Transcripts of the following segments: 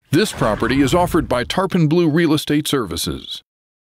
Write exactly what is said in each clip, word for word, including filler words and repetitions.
This property is offered by Tarpon Blue Real Estate Services.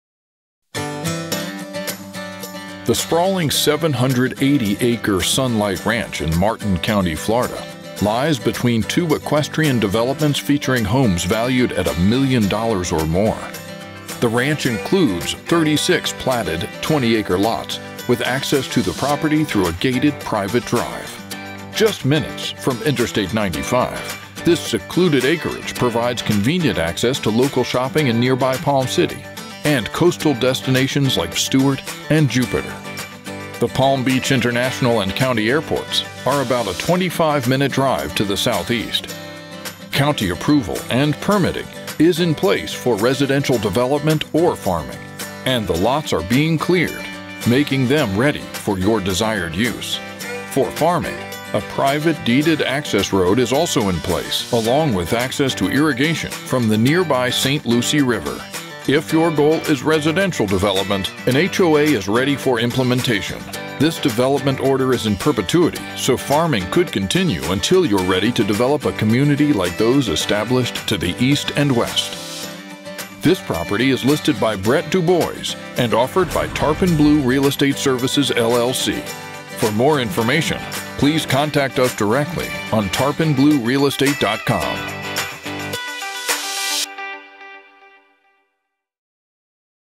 The sprawling seven hundred eighty acre Sunlight Ranch in Martin County, Florida, lies between two equestrian developments featuring homes valued at a million dollars or more. The ranch includes thirty-six platted twenty acre lots with access to the property through a gated private drive. Just minutes from Interstate ninety-five, this secluded acreage provides convenient access to local shopping in nearby Palm City and coastal destinations like Stuart and Jupiter. The Palm Beach International and County airports are about a twenty-five minute drive to the southeast. County approval and permitting is in place for residential development or farming, and the lots are being cleared, making them ready for your desired use. For farming, a private deeded access road is also in place, along with access to irrigation from the nearby Saint Lucie River. If your goal is residential development, an H O A is ready for implementation. This development order is in perpetuity, so farming could continue until you're ready to develop a community like those established to the east and west. This property is listed by Brett DuBois and offered by Tarpon Blue Real Estate Services, L L C. For more information, please contact us directly on tarpon blue real estate dot com.